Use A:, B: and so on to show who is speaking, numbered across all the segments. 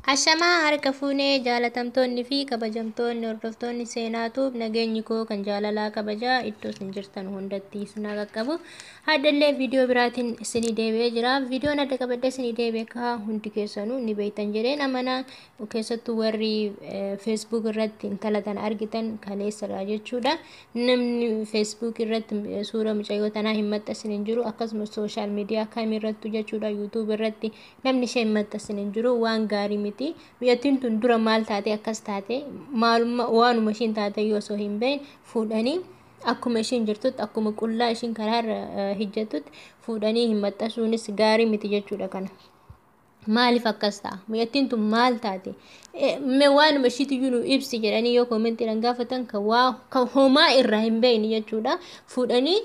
A: Ashamaa harka fuunee jaalatamtoonni fi kabajamtoonni hordoftoonni seenaatuuf nageenyi koo kan jaalalaa kabajaa iddoo isin jirtan hundatti isin qaqqabu. Haddallee viidiyoo biraatiin isinii deebi'ee jira. Viidiyoon adda qabadhee isinii deebi'ee kaa hundi keessanuu ni beektan jedheen amanaa. Keessattuu warri Facebook irratti intala tana argitan kaleessadha jechuudha. Namni Facebook irratti suura mucayyoo tanaa hin maxxansin hin jiru. Akkasumas sooshaal miidiyaa kamirrattu jechuudha YouTube irratti namni ishee hin maxxansin hin jiru. Waan gaarii miti. Biyyattiin tun dura maal taate akkas taate maalummaa waanuma ishiin taate yoo osoo hin beekne fuudhanii akkuma ishiin jirtutti akkuma qullaa ishiin karaarra hijjatutti fuudhanii hin maxxansuunis gaarii miti jechuudha kana. Maaliif akkas ta'a? Biyyattiin tun maal taate? Waanuma ishiitiyyuu nu ibsi jedhanii yoo koomentiidhaan gaafatan kan homaa irraa hin beekne jechuudha. Fuudhanii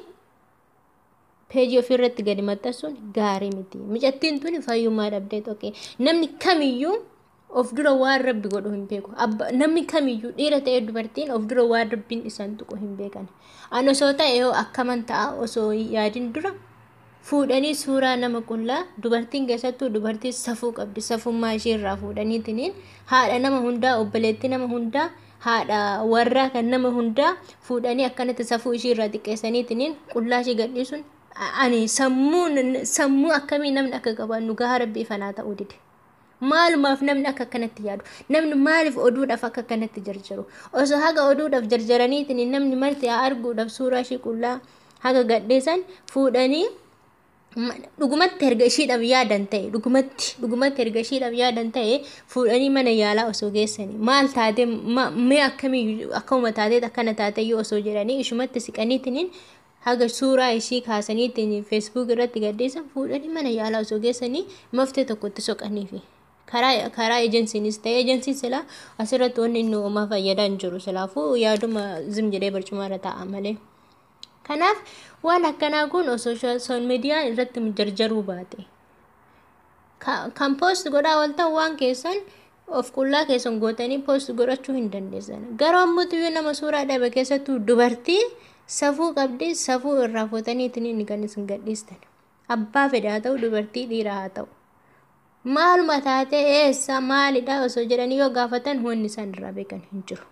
A: peejii ofirratti gadi maxxansuun gaarii miti. Mucattiin tun fayyummaa dhabdee tokkee namni kamiyyuu of dura waan rabbi godhu hin beeku. Namni kamiyyuu dhiira ta'ee dubartiin of dura waan rabbiin isaan tuqu hin beekan. Ani osoo ta'e akkaman ta'a osoo yaadin dura fuudhanii suuraa nama qullaa dubartiin keessattuu dubartii safuu qabdi. Safummaa ishee irraa fuudhaniitiin haadha nama hundaa obboleettii nama hundaa haadha warraa kan nama hundaa fuudhanii akkanatti safuu ishee irraa xiqqeessaniitiin qullaa ishee gadhiisuun ani sammuu akkamii namni akka qabaannu gahaa rabbii fanaa ta'uu dide. Maalumaaf namni akka kanatti yaadu? Namni maaliif oduudhaaf akka kanatti jarjaru? Osoo haga oduudhaaf jarjaraniitiin namni marti arguudhaaf suuraa ishee qullaa haga gadhiisan fuudhanii dhugumatti erga ishiidhaaf yaadan ta'e dhugumatti erga ishiidhaaf yaadan ta'e fuudhanii mana yaalaa osoo geessanii maal taate mee akkamii akkuma taatee akkana taateyyuu osoo jedhanii ishumatti siqaniitiin haga suuraa ishii kaasaniitiin Facebook irratti gadhiisan fuudhanii mana yaalaa osoo geessanii maftee tokkotti soqaniifi. Karaa ejensiinis ta'e ejensiin silaa asirratti wanni inni uumaa fayyadaa hin jiru silaafuu yaaduma zim jedhee barcumaarra taa'a malee. Kanaaf waan akkanaa kun osoo sooshaal miidiyaa irratti jarjaruu baate kan poost godhaa waltan waan keessan of qullaa keessan gootanii poost godhachuu hin dandeessan. Garuu ammuutu nama suuraa dhabe keessattuu dubartii safuu qabdi safuu irraa footaniitiin inni kan isin gadhiistan. Abbaa fedhe haa ta'u dubartii dhiira haa ta'u. Maaluma taate eessa maalidha osoo jedhanii yoo gaafatan wanni isaan irraa beekan hin jiru.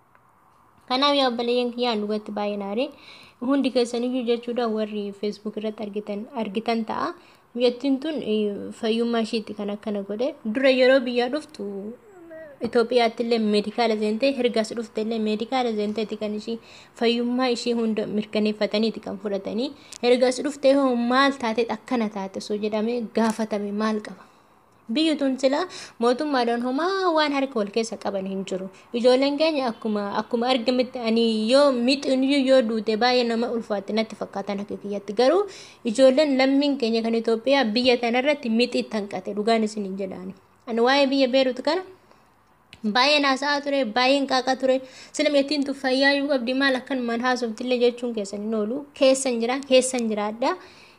A: Kanaaf yaa obboleeyyan kiyyaan dhugatti baay'ee naarii hundi keessaniyyuu jechuudha warri Facebook irratti argitan ta'a. Biyyattiin tun fayyummaa ishiitti kan akkana godhe dura yeroo biyyaa dhuftu Itoophiyaatti illee meedikaala seentee hergas dhufte illee meedikaala seenteeti kan ishii fayyummaa ishii hunda mirkaneeffataniiti kan fudhatanii hergas dhufte hoo maal taate akkana taate osoo jedhamee gaafatame maal qaba? Biyyi tun sila mootummaadhaan homaa waan harka wal keessa qaban hin jiru. Ijoolleen keenya akkuma argametti ani yoo mixiyyuu yoo duute baay'ee nama ulfaatti natti fakkaatan akka kiyyatti. Garuu ijoolleen lammiin keenya kan Itoophiyaa biyya tanarratti mixii tanqate dhugaan isin hin jedhaani. Ani waa'ee biyya Beerut kana baay'ee naasaa ture baay'een qaaqa ture sila meettiin tu fayyaayuu qabdi maal akkanumaan haasoftillee jechuun keessan hin oolu keessan jiraadha.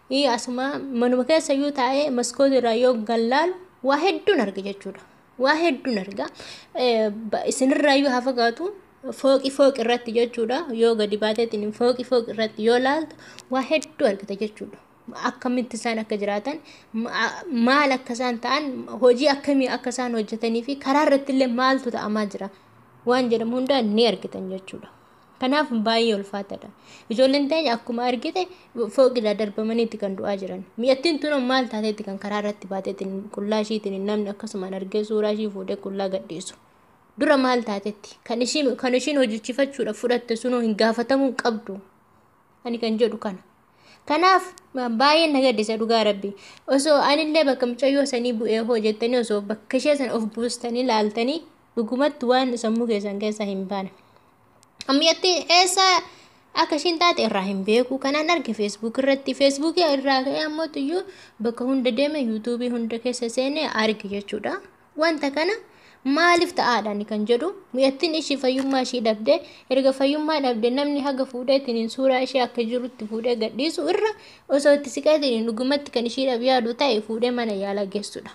A: Asuma manuma keessa yoo taa'ee maskoot irraa yoo gallaalu waa hedduun arga jechuudha. Waa hedduun arga. Isinirraa yoo haa fagaatu fooqi irratti jechuudha. Yoo gadi baateetiin fooqi irratti yoo laaltu waa hedduu argita jechuudha. Akkamitti isaan akka jiraatan maal akka isaan ta'an hojii akkamii akka isaan hojjetanii fi karaa irratti illee maaltu ta'amaa jira waan jedhamu hundaa ni argitan jechuudha. Kanaaf baay'ee ulfaataadha. Ijoolleen teenya akkuma argite fooqirraa darbamaniitti kan du'aa jiran. Biyyattiin tun maal taateetti kan karaa irratti baateetiin qullaa ishiitiin namni akkasumaan argee suuraa ishii fuudhee qullaa gadhiisu. Dura maal taateetti kan ishiin hojjechiifachuudhaaf fudhatte sunoo hin gaafatamuu qabdu. Ani kan jedhu kana. Kanaaf baay'ee na gaddisa dhugaa rabbi. Osoo anillee bakka mucayyoo sanii bu'ee hojjettanii osoo bakka ishee sana of buustanii laaltanii dhugumatti waan sammuu keessan keessaa hin baane. Ammiyatti eessa akka ishiin taate irraa hin beeku kanaan arge Facebook irratti Facebook irraa ka'ee ammoo bakka hunda deeme YouTube hunda keessa seenee arge jechuudha. Wanta kana maaliif ta'aadhaan kan jedhu biyyattiin ishii fayyummaa ishii dhabde erga fayyummaa dhabde namni haga fuudheetiin suuraa ishee akka jirutti fuudhee gadhiisu irra osoo itti siqeetiin dhugumatti kan ishiidhaaf yaadu ta'e fuudhee mana yaalaa geessudha.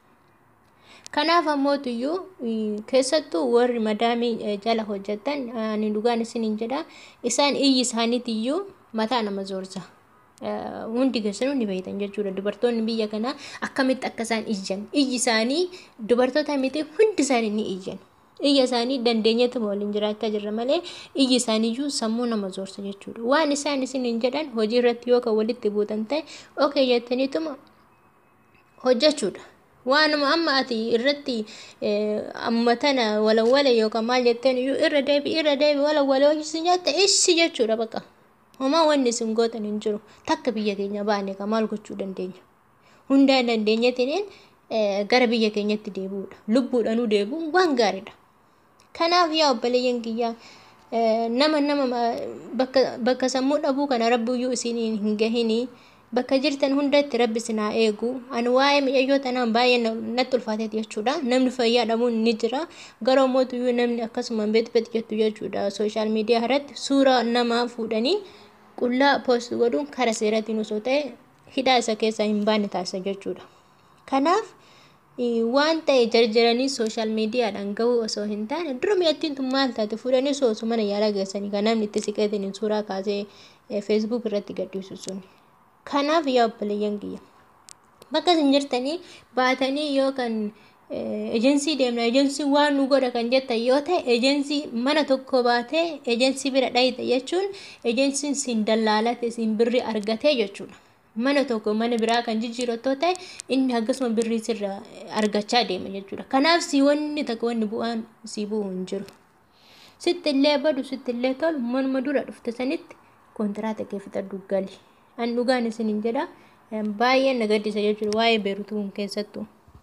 A: Kanaaf ammoo keessattuu warri madaamii jala hojjetan ani dhugaan isiniin jedha isaan iyyi isaaniitiyyuu mataa nama zoorsa. hundi keessanuu ni beektan jechuudha. Dubartoonni biyya kanaa akkamitti akka isaan ijjan, iyyi isaanii dubartoota miti hundi isaanii ni ijjan. Iyya isaanii dandeenyatti waliin jiraachaa jirra malee iyyi isaaniiyyuu sammuu nama zoorsa jechuudha. Waan isaan isiniin jedhan hojii irratti yoo kan walitti buutan ta'e okey jettaniituma hojjechuudha. Waanuma amma ati irratti amma tana walawwala yookaan maal jetteen iyyuu irra deebi walawwala hojii nyaatta ishi jechuudha bakka. Homaa wanni isin gootan hin jiru. Takka biyya keenya baane ka maal gochuu dandeenya? Hundaa dandeenyatiin gara biyya keenyatti deebi'uudha. Lubbuudhaanuu deebi'uun waan gaariidha. Kanaaf yaa obboleeyyan kiyyaa nama bakka sammuu dhabuu kana rabbiyyuu isiniin hin gahinii. Bakka jirtan hundatti rabbi sinaa eegu. Ani waa'ee mi'ayyoo tanaan baay'ee natti ulfaateeti jechuudha. Namni fayyaa dhabuun ni jira. Garuu mootuyyuu namni akkasuma beet jettu jechuudha. Sooshaal miidiyaa irratti suuraa namaa fuudhanii qullaa poost godhuun karaa seeratiin osoo ta'e hidhaa isa keessaa hin baane taasisa jechuudha. Kanaaf waan ta'e jarjaranii sooshaal miidiyaadhaan gahuu osoo hin taane dura mi'attiin tun maal taate fuudhanii osoo mana yaalaa geessanii kan namni itti siqeetiin suuraa kaasee feesbuuk irratti gadhiisu suni. Kanaaf yaa obboleeyyan kiyya bakka isin jirtanii baatanii yookaan ejensii deemna ejensii waan nu godha kan jettan yoo ta'e ejensii mana tokko baatee ejensii bira dhayite jechuun ejensiin sin dallaalate sin birri argatee jechuudha. Mana tokko mana biraa kan jijjiirotoo ta'e inni akkasuma birrii sirra argachaa deema jechuudha. Kanaaf si wanni takka wanni bu'aan si bu'u hin jiru. Sitti illee badu sitti illee tolu manuma dura dhufte sanitti kontiraata kee fixadhu gali. An dhugaan isiniin jedha baay'ee na gaddisa jechuudha waa'ee Beeruutuu keessattuu.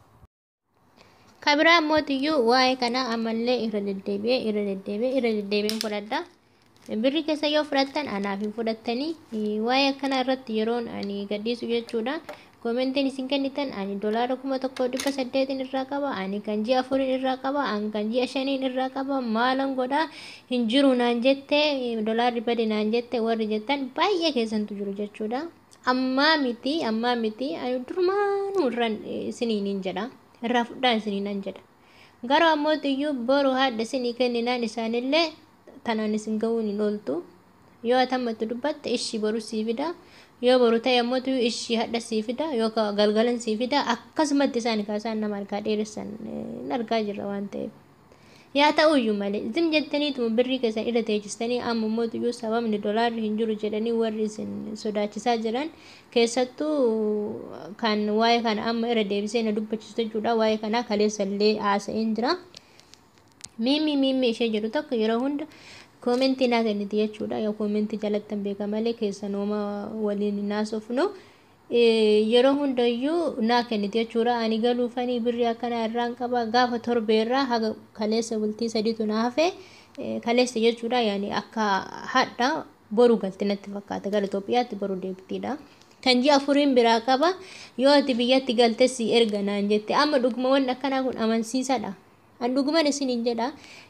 A: Kabiraa mootiyyuu waa'ee kana ammallee irra deddeebi'een fudhadha. Birri keessa yoo fudhattan anaaf hin fudhattanii waa'ee akkana irratti yeroon ani gadhiisu jechuudha. Koomentiin isin kennitan ani doolaara 1,800 irraa qaba, ani kan ji'a 4 irraa qaba, ani kan ji'a 5 irraa qaba, maalan godhaa hin jiru naan jette, doolaarri bade naan jette warri jettan baay'ee keessantu jiru jechuudha. Ammaa miti ani durmaanuu irraan isiniin jedha. Irraa fudhaan isiniin jedha. Garuu ammootiyyuu boru haadha isinii kenninaan isaanillee tanaan isin ga'uun hin ooltu. Yoo atammatti dubbatte ishii boru sii fida. Yoo boru ta'e ammootiyyuu ishii hadha sii fida yookaan galgalan sii fida akkasumatti isaan kaasaan nama harkaa dheeressan argaa jirra waan ta'eef. Yaa ta'uyyuu malee isin jettaniituma birrii keessan irra teechistanii amma ammootiyyuu sababni doolaarri hin jiru jedhanii warri isin sodaachisaa jiran keessattuu kan waa'ee kana amma irra deebisee na dubbachiisu jechuudha. Waa'ee kanaa kaleessallee haasa'een jira. Miimmi ishee jedhu tokko yeroo hunda koomentii naa kenniti jechuudha. Yoo koomentii jalattan beeka malee keessanooma waliin naasofnu yeroo hundayyuu naa kenniti jechuudha. Ani galuufanii birrii akkana irraan qaba gaafa torbeerraa haga kaleessa bultii sadiitu na hafe kaleessa jechuudha. Yaani akka hadha boru galti natti fakkaata. Gara Itoophiyaatti boru deebitiidha. Kan ji'a 4 biraa qaba yoo ati biyyatti galte si erga naan jette amma dhuguma wanni akkanaa kun amansiisaadha. An dhuguman isiniin jedha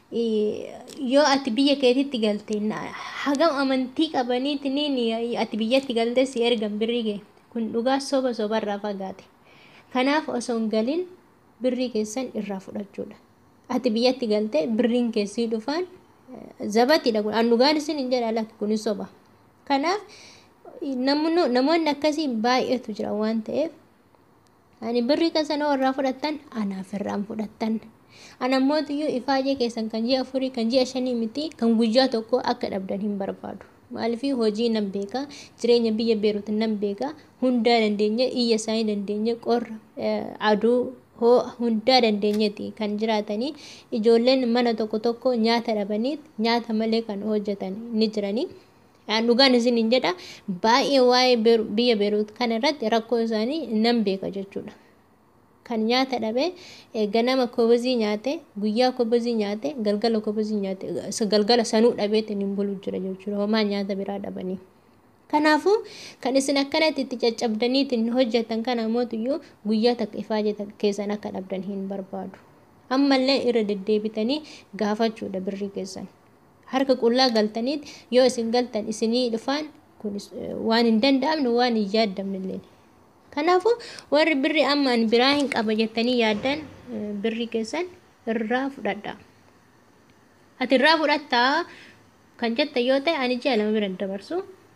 A: yoo ati biyya keetitti galte hagam amantii qabaniitiin ati biyyatti galte si ergan birrii kee kun dhugaa sobarraa fagaate. Kanaaf osoo hin galin birrii keessan irraa fudhachuudha. Ati biyyatti galte birriin keessii dhufaan zabatiidha kun an dhugaan isiniin jedha lakki kun soba. Kanaaf namoonni akkasii baay'eetu jira waan ta'eef ani birrii keessan irraa fudhattan anaaf irraan fudhattan. Anamootiyyuu ifaajee keessan kan ji'a 4 kan ji'a 5 miti kan guyyaa tokko akka dhabdan hin barbaadu. Maaliifii hojii nan beeka jireenya biyya Beeruut nan beeka hundaa dandeenya iyya isaanii dandeenya qorra aduu hoo hundaa dandeenyeeti kan jiraatanii ijoolleen mana tokko nyaata dhabanii nyaata malee kan hojjetan ni jiranii. Dhugaan isiniin jedha baay'ee waa'ee biyya Beeruut kana irratti rakkoo isaanii nan beeka jechuudha. Kan nyaata dhabe ganama kobozii nyaate guyyaa kobozii nyaate galgala kobozii nyaate galgala sanuu dhabeetiin hin bulu jira jechuudha. Homaa nyaata biraa dhabanii. Kanaafuu kan isin akkanatti itti caccabdaniitiin hojjetan kana mootiyyuu guyyaa takka ifaajee keessan akka dhabdan hin barbaadu. Ammallee irra deddeebitanii gaafachuudha birrii keessan. Harka qullaa galtaniit yoo isin galtan isinii dhufaan kun waan hin danda'amne waan hin yaaddamne illee. Kanaafuu warri birrii amma ani biraa hin qaba jettanii yaaddan birrii keessan irraa fudhadha. Ati irraa fudhattaa kan jette yoo ta'e ani ji'a 2 bira dabarsu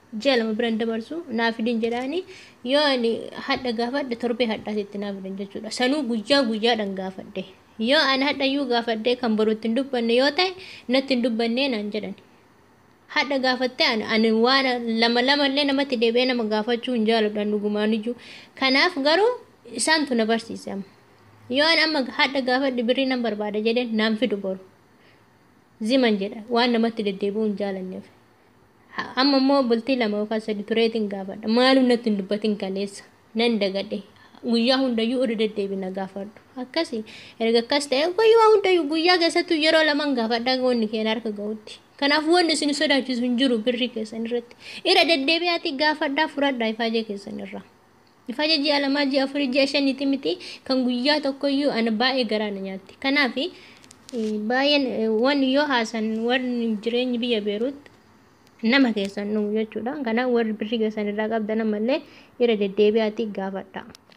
A: Jala branda barsu naaf din jedhani yoo ani hadda gaafadhe torbe hadhaatitti naaf din jechuudha. Sanuu guyyaa dhan gaafadhe. Yoo ani hadha iyyuu gaafadhe kan boruutti hin dubbanne yoo ta'e natti hin dubbannee naan jedhan. Hadha gaafatte ani waan lama illee namatti deebi'ee nama gaafachuu hin jaaladhan dhugumaan iyyuu. Kanaaf garuu isaantu na barsiise amma. Yoo ani amma hadha gaafadhe birrii nan barbaada jedheen naan fidu boru. Ziman jedha waan namatti deddeebi'uu hin jaalanneef. Amma immoo bultii lama yookaan sadi tureetiin gaafadha. Maalum natti hin dubbatin kaleessa nan dagadhe. Guyyaa hundayyuu irra deddeebina gaafadhu. Akkasii erga akkas ta'e guyyaa keessattuu yeroo lamaan gaafadhaa wanni keenya harka ga'utti. Kanaaf wanni isin sodaachisu hin jiru birrii keessan irratti. Irra deddeebi'aatii gaafadhaa fudhadhaa ifaajee keessan irraa. Ifaajee ji'a lamaa ji'a afurii ji'a shaniiti miti kan guyyaa tokkoyyuu ana baay'ee garaa na nyaatti. Kanaaf baay'een wanni yoo haasan warri jireenyi biyya Beeruut nama keessan jechuudha. Kanaaf warri birrii keessan irraa qabdan ammallee irra deddeebi'aatii gaafadhaa.